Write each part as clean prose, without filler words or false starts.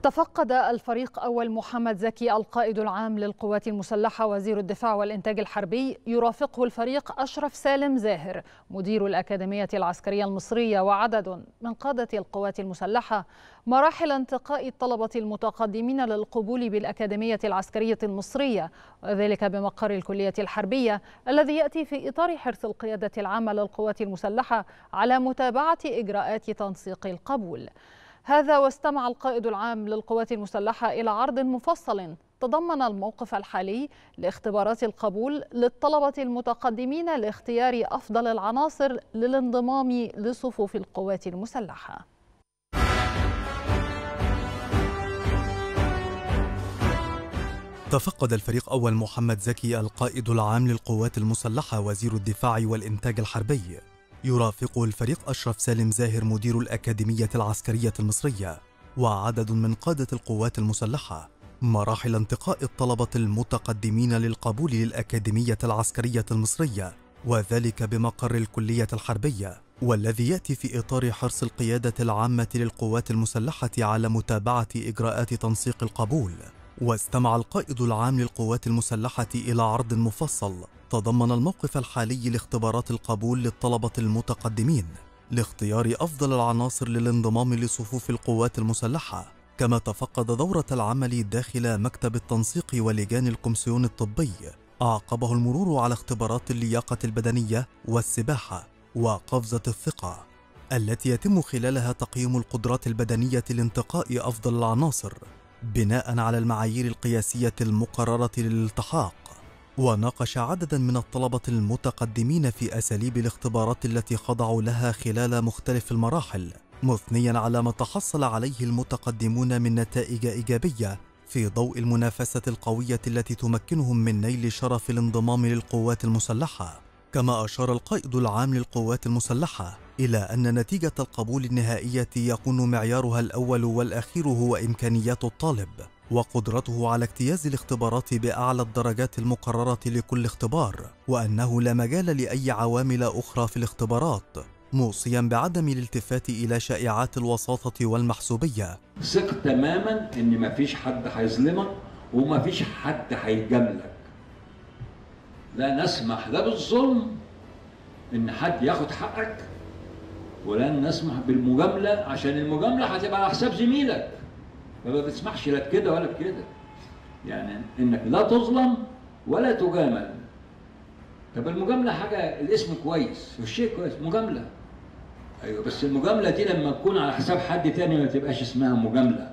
تفقد الفريق أول محمد زكي القائد العام للقوات المسلحة وزير الدفاع والإنتاج الحربي، يرافقه الفريق أشرف سالم زاهر مدير الأكاديمية العسكرية المصرية وعدد من قادة القوات المسلحة مراحل انتقاء الطلبة المتقدمين للقبول بالأكاديمية العسكرية المصرية، وذلك بمقر الكلية الحربية الذي يأتي في إطار حرص القيادة العامة للقوات المسلحة على متابعة إجراءات تنسيق القبول. هذا واستمع القائد العام للقوات المسلحة إلى عرض مفصل تضمن الموقف الحالي لاختبارات القبول للطلبة المتقدمين لاختيار أفضل العناصر للانضمام لصفوف القوات المسلحة. تفقد الفريق أول محمد زكي القائد العام للقوات المسلحة وزير الدفاع والإنتاج الحربي، يرافقه الفريق أشرف سالم زاهر مدير الأكاديمية العسكرية المصرية وعدد من قادة القوات المسلحة مراحل انتقاء الطلبة المتقدمين للقبول للأكاديمية العسكرية المصرية، وذلك بمقر الكلية الحربية، والذي يأتي في إطار حرص القيادة العامة للقوات المسلحة على متابعة إجراءات تنسيق القبول. واستمع القائد العام للقوات المسلحة إلى عرض مفصل تضمن الموقف الحالي لاختبارات القبول للطلبة المتقدمين لاختيار أفضل العناصر للانضمام لصفوف القوات المسلحة، كما تفقد دورة العمل داخل مكتب التنسيق ولجان الكومسيون الطبي، أعقبه المرور على اختبارات اللياقة البدنية والسباحة وقفزة الثقة، التي يتم خلالها تقييم القدرات البدنية لانتقاء أفضل العناصر بناء على المعايير القياسية المقررة للالتحاق. وناقش عددا من الطلبة المتقدمين في أساليب الاختبارات التي خضعوا لها خلال مختلف المراحل، مثنيا على ما تحصل عليه المتقدمون من نتائج إيجابية في ضوء المنافسة القوية التي تمكنهم من نيل شرف الانضمام للقوات المسلحة. كما أشار القائد العام للقوات المسلحة إلى أن نتيجة القبول النهائية يكون معيارها الأول والأخير هو إمكانيات الطالب وقدرته على اجتياز الاختبارات بأعلى الدرجات المقررة لكل اختبار، وأنه لا مجال لأي عوامل أخرى في الاختبارات، موصيا بعدم الالتفات إلى شائعات الوساطة والمحسوبية. ثق تماما إن مفيش حد هيظلمك ومفيش حد هيجاملك. لا نسمح لا بالظلم إن حد ياخد حقك، ولن نسمح بالمجاملة، عشان المجاملة هتبقى على حساب زميلك، فما بتسمحش لا بكده ولا بكده. يعني إنك لا تظلم ولا تجامل. طب المجاملة حاجة، الاسم كويس والشيء كويس، مجاملة. أيوه، بس المجاملة دي لما تكون على حساب حد تاني ما تبقاش اسمها مجاملة.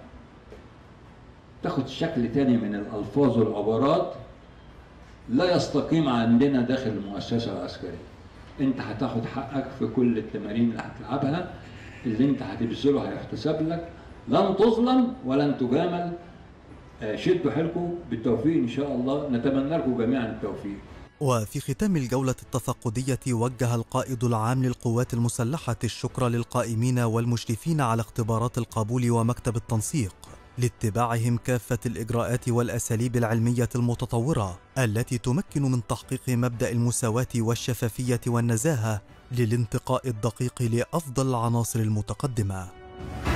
تاخد شكل تاني من الألفاظ والعبارات لا يستقيم عندنا داخل المؤسسة العسكرية. انت هتاخد حقك في كل التمارين اللي هتلعبها، اللي انت هتبذله هيحتسب لك، لن تظلم ولن تجامل. شدوا حيلكم بالتوفيق ان شاء الله، نتمنى لكم جميعا التوفيق. وفي ختام الجولة التفقدية وجه القائد العام للقوات المسلحة الشكر للقائمين والمشرفين على اختبارات القبول ومكتب التنسيق لاتباعهم كافة الإجراءات والأساليب العلمية المتطورة التي تمكن من تحقيق مبدأ المساواة والشفافية والنزاهة للانتقاء الدقيق لأفضل العناصر المتقدمة.